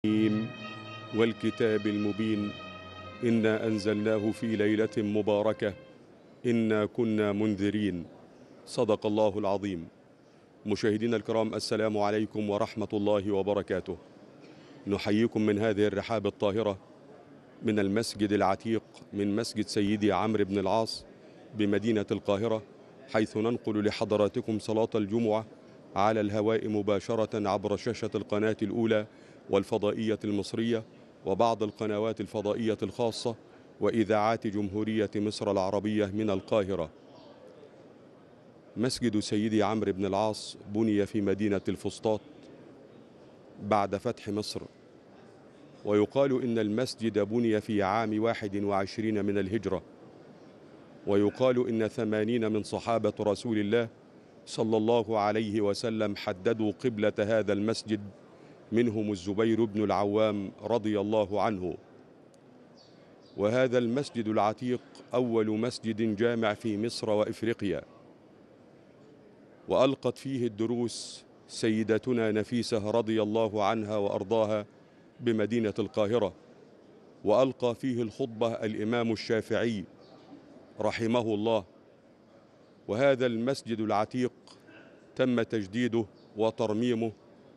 والكتاب المبين إنا أنزلناه في ليلة مباركة إنا كنا منذرين. صدق الله العظيم. مشاهدينا الكرام، السلام عليكم ورحمة الله وبركاته. نحييكم من هذه الرحاب الطاهرة من المسجد العتيق، من مسجد سيدي عمرو بن العاص بمدينة القاهرة، حيث ننقل لحضراتكم صلاة الجمعة على الهواء مباشرة عبر شاشة القناة الأولى والفضائية المصرية وبعض القنوات الفضائية الخاصة وإذاعات جمهورية مصر العربية من القاهرة. مسجد سيدي عمرو بن العاص بني في مدينة الفسطاط بعد فتح مصر، ويقال إن المسجد بني في عام 21 من الهجرة، ويقال إن 80 من صحابة رسول الله صلى الله عليه وسلم حددوا قبلة هذا المسجد، منهم الزبير بن العوام رضي الله عنه. وهذا المسجد العتيق أول مسجد جامع في مصر وإفريقيا، وألقت فيه الدروس سيدتنا نفيسة رضي الله عنها وأرضاها بمدينة القاهرة، وألقى فيه الخطبة الإمام الشافعي رحمه الله. وهذا المسجد العتيق تم تجديده وترميمه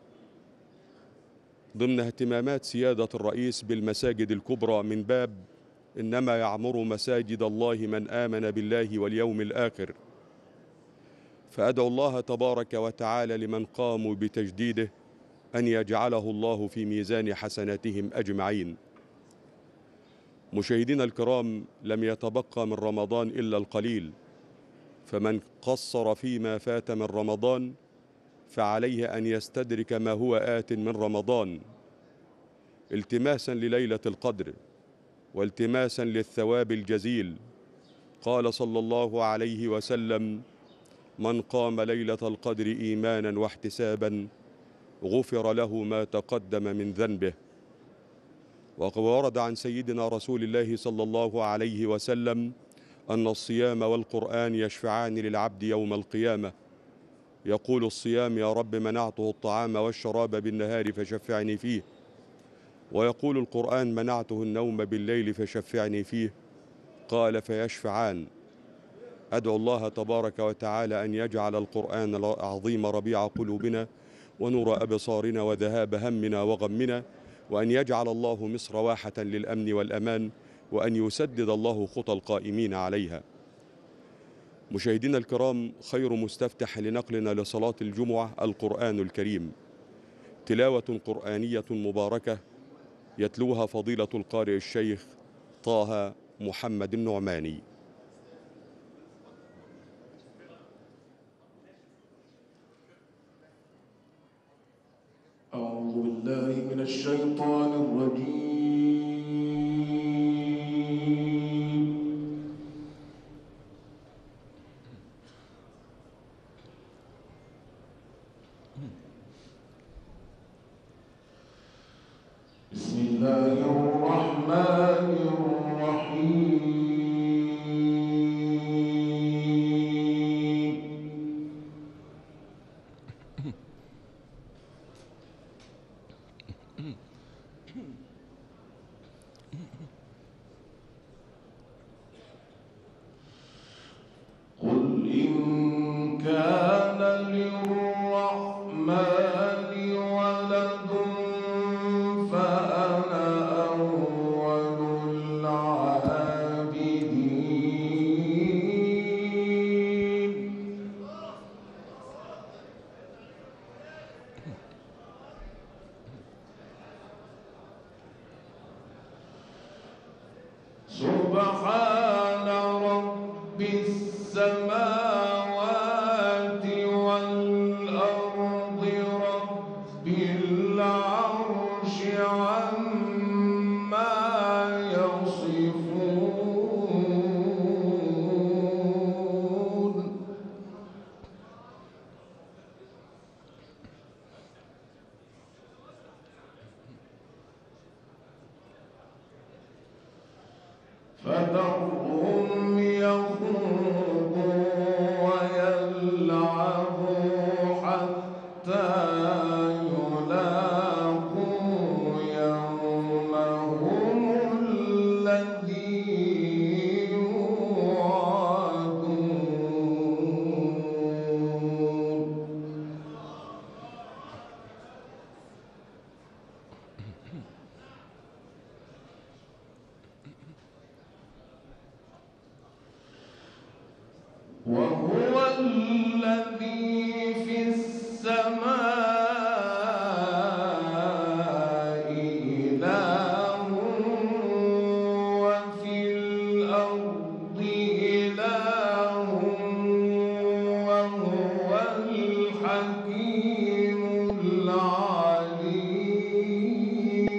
ضمن اهتمامات سيادة الرئيس بالمساجد الكبرى، من باب إنما يعمر مساجد الله من آمن بالله واليوم الآخر. فأدعو الله تبارك وتعالى لمن قاموا بتجديده أن يجعله الله في ميزان حسناتهم أجمعين. مشاهدينا الكرام، لم يتبقى من رمضان إلا القليل، فمن قصر فيما فات من رمضان فعليه أن يستدرك ما هو آت من رمضان، التماسا لليلة القدر والتماسا للثواب الجزيل. قال صلى الله عليه وسلم: من قام ليلة القدر إيمانا واحتسابا غفر له ما تقدم من ذنبه. وورد عن سيدنا رسول الله صلى الله عليه وسلم أن الصيام والقرآن يشفعان للعبد يوم القيامة. يقول الصيام: يا رب منعته الطعام والشراب بالنهار فشفعني فيه. ويقول القرآن: منعته النوم بالليل فشفعني فيه. قال: فيشفعان. أدعو الله تبارك وتعالى أن يجعل القرآن العظيم ربيع قلوبنا ونور أبصارنا وذهاب همنا وغمنا، وأن يجعل الله مصر واحة للأمن والأمان، وأن يسدد الله خطى القائمين عليها. مشاهدينا الكرام، خير مستفتح لنقلنا لصلاة الجمعة القرآن الكريم، تلاوة قرآنية مباركة يتلوها فضيلة القارئ الشيخ طه محمد النعماني. أعوذ بالله من الشيطان الرجيم. بسم الله الرحمن الرحيم. قل إن كان للرحمن ولد فأنا أول العابدين. سبحان رب السماوات والأرض رب العرش عما يصفون. فذرهم يخوضوا ويلعبوا حتى يلاقوا الذي في السماء إله وفي الأرض إله وهو الحكيم العليم.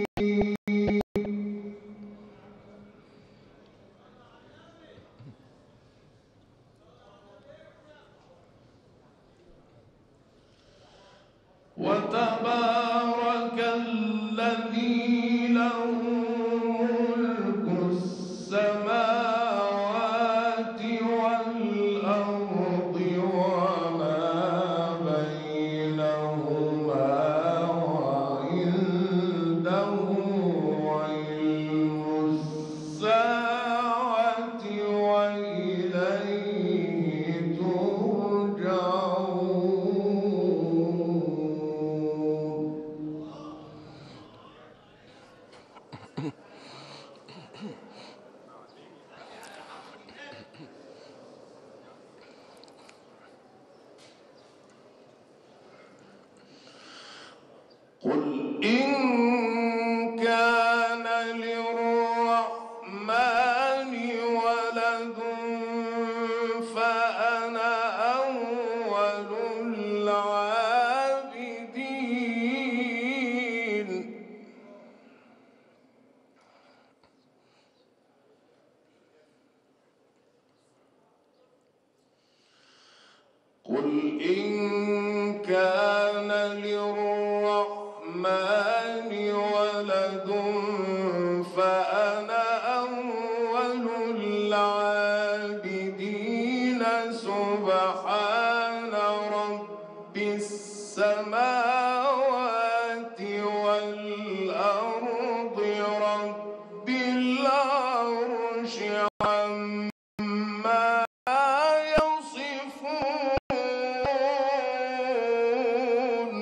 وتبارك الذي له ملك السماوات والأرض وما بينهما وعنده علم الساعة وإليه ترجعون. قل إن كان للرحمن ولد فأنا أول العابدين. قل إن كان للرحمن ولد فأنا أول العابدين. سبحان رب السماوات والأرض رب العرش عما يصفون.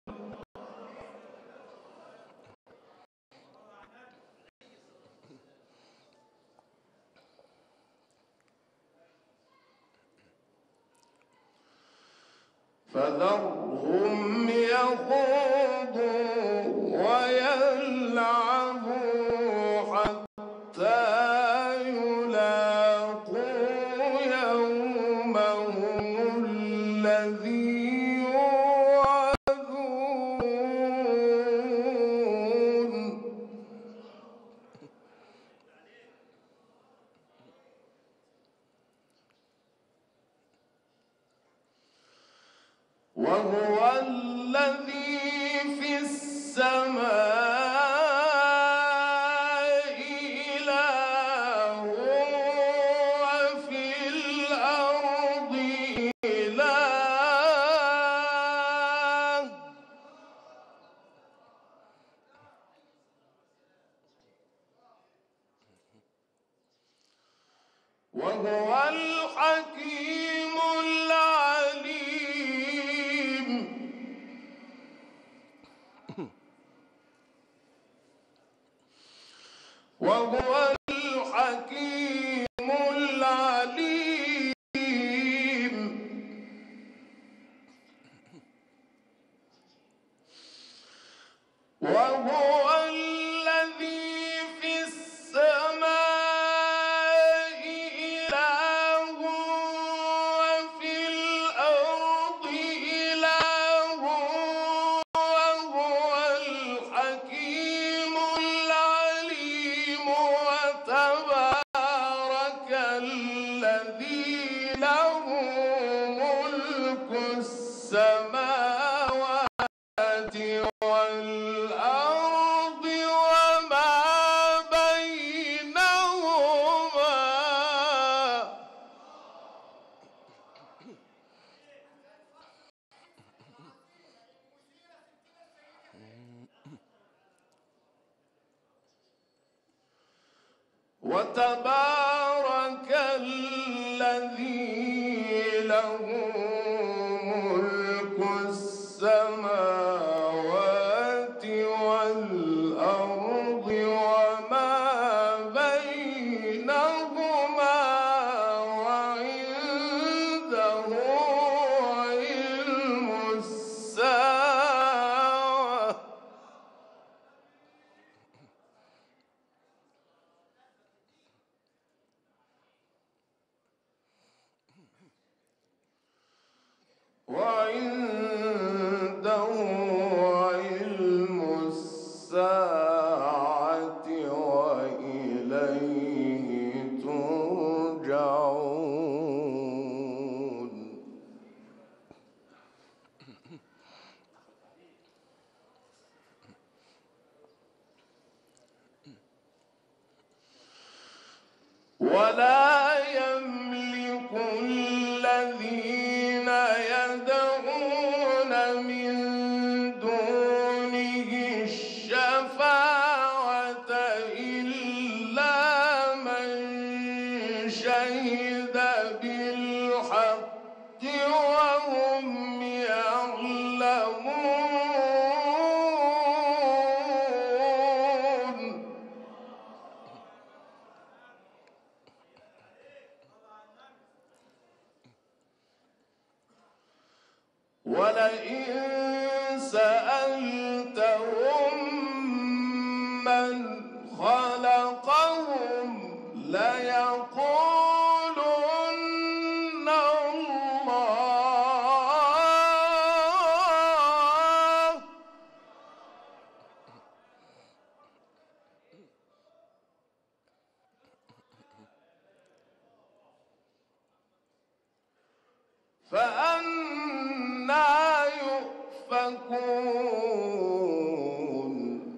فذرهم يخوضوا ويلعبوا حتى يلاقوا يومهم الذي يوعدون. وهو الذي في السماء إله وفي الأرض إله. وهو الحكيم العليم. وهو الحكيم العليم. وهو الذي في السماء إله وفي الأرض إله وهو الحكيم العليم. وتبارك الذي له ملك السماوات والأرض وما بينهما. وتبارك الذي له ملك السماوات والأرض وما بينهما وعنده وعنده علم الساعة وإليه ترجعون. ولا يملك الذين يدعون من دونه الشفاعة إلا من شهد بالحق وهم يعلمون. ولئن سألتهم من خلقهم ليقولن الله. فأنى يؤفكون.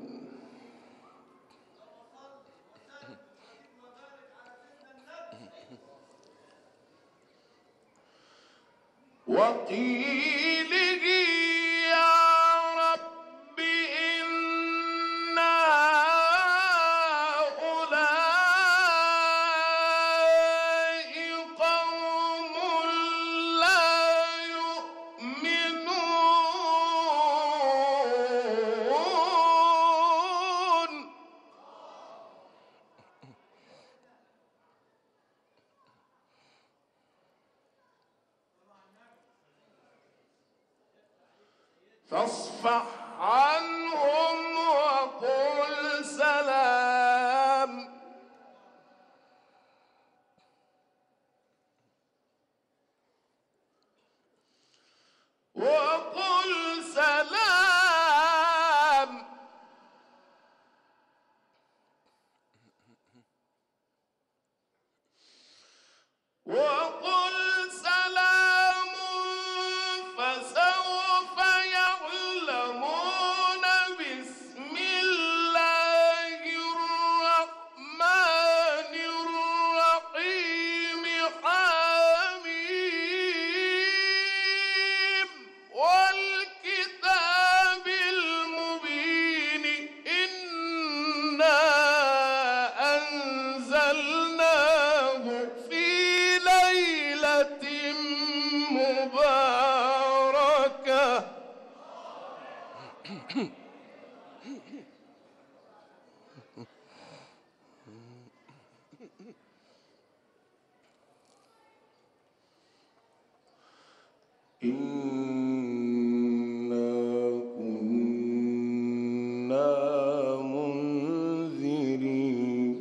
وقيله يا رب إن هؤلاء قوم لا يؤمنون. فاصفح عنهم وقل سلام. وقل سلام. وقل سلام فسوف يعلمون. بسم الله الرحمن الرحيم. حميم والكتاب المبين. إنا أنزلناه في ليلة مباركة. إنا كنا منذرين.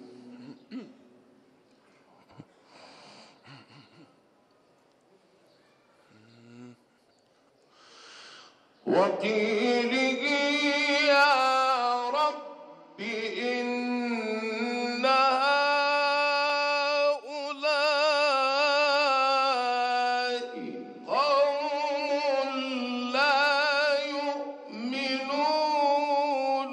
وقيله يا رب إن هؤلاء قوم لا يؤمنون.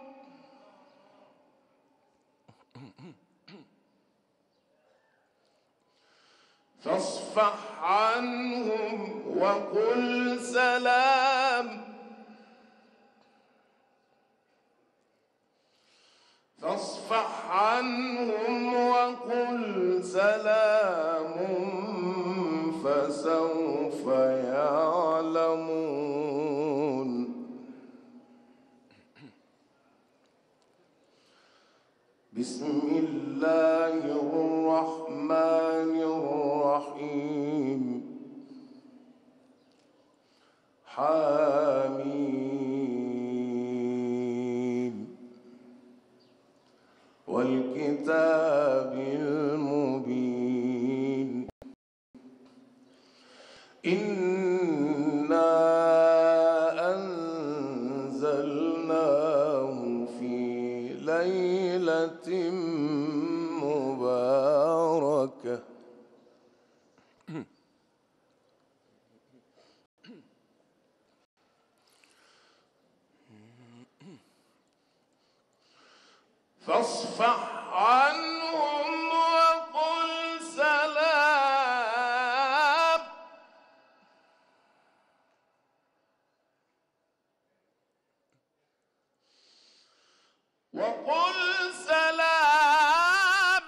فاصفح عنهم وقل سلام. فاصفح عنهم وقل سلام فسوف يعلمون. بسم الله الرحمن الرحيم. حميم والكتاب المبين. إنا ليلة مباركة فاصفح عنهم وقل سلام وقل سلام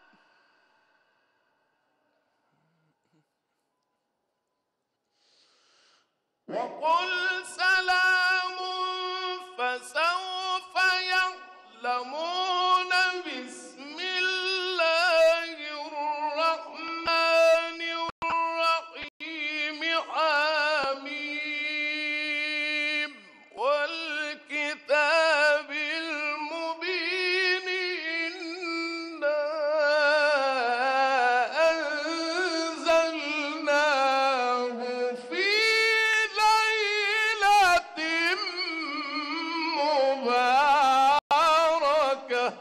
وقل سلام فسوف يعلمون بسم الله الرحمن الرحيم حميم والكتاب المبين إنا أنزلناه في ليلة مباركة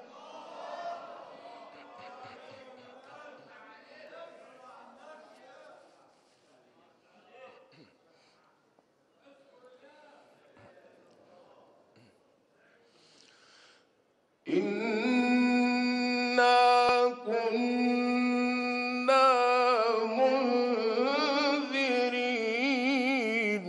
إنا كنا منذرين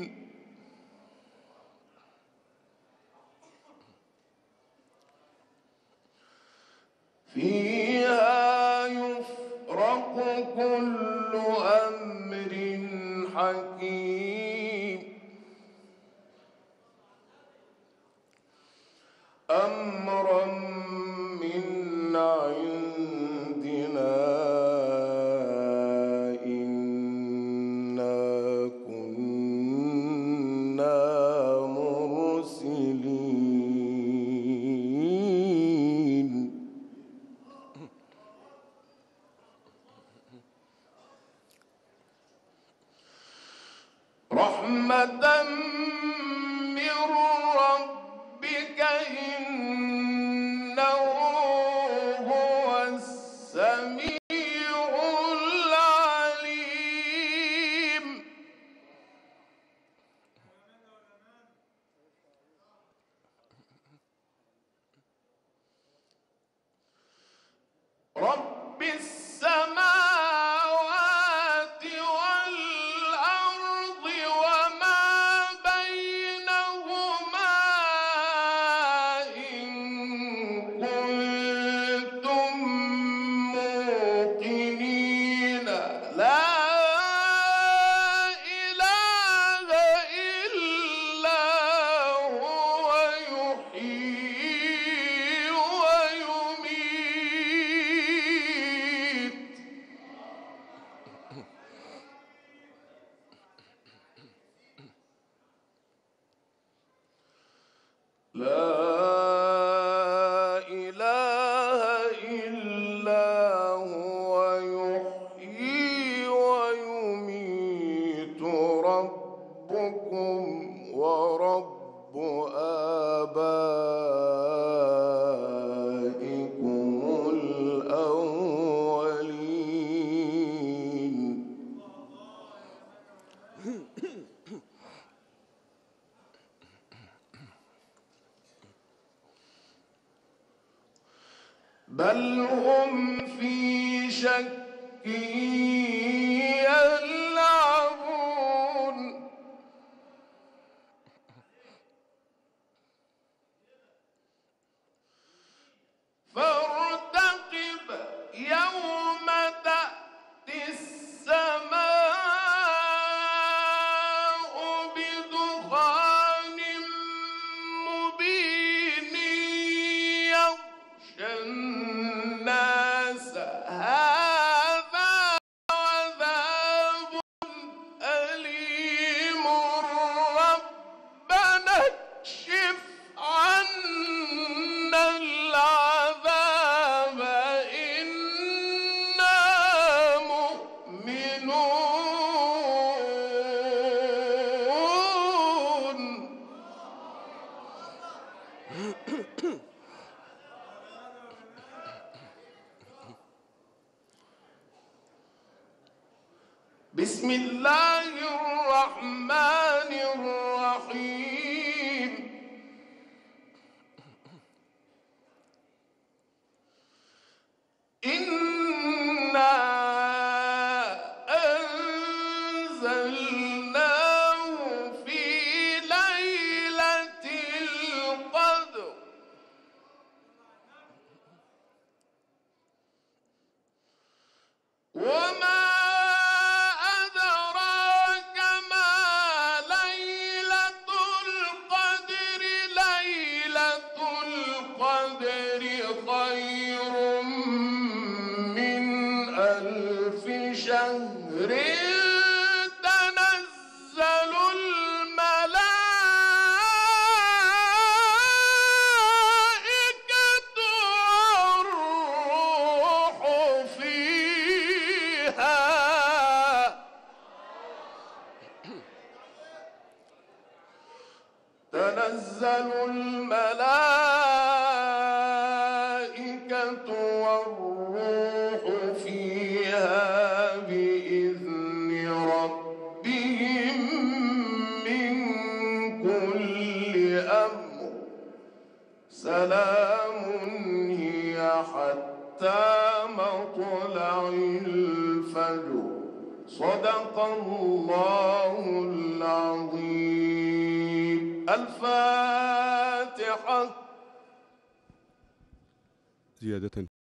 فيها يفرق كل أمر حكيم أمرا من عندنا إنا كنا مرسلين رحمة من ربك إنه هو السميع العليم رب السماوات والأرض وما بينهما إن كنتم موقنين لا إله إلا هو يحيي ويميت لا إله إلا هو يحيي ويميت ربكم ورب آبائكم الأولين بل هم في شك يلعبون فارتقب يوم تأتي السماء بدخان مبين يغشى الناس هذا بسم الله الرحمن الرحيم إنا أنزلناه في ليلة القدر وما أدراك ما ليلة القدر ليلة القدر خير من 1000 شهر تنزل الملائكة والروح فيها تنزل الملائكة والروح فيها بإذن ربهم من كل أمر سلام هي حتى مطلع الفجر صدق الله العظيم. الفاتحة. زيادة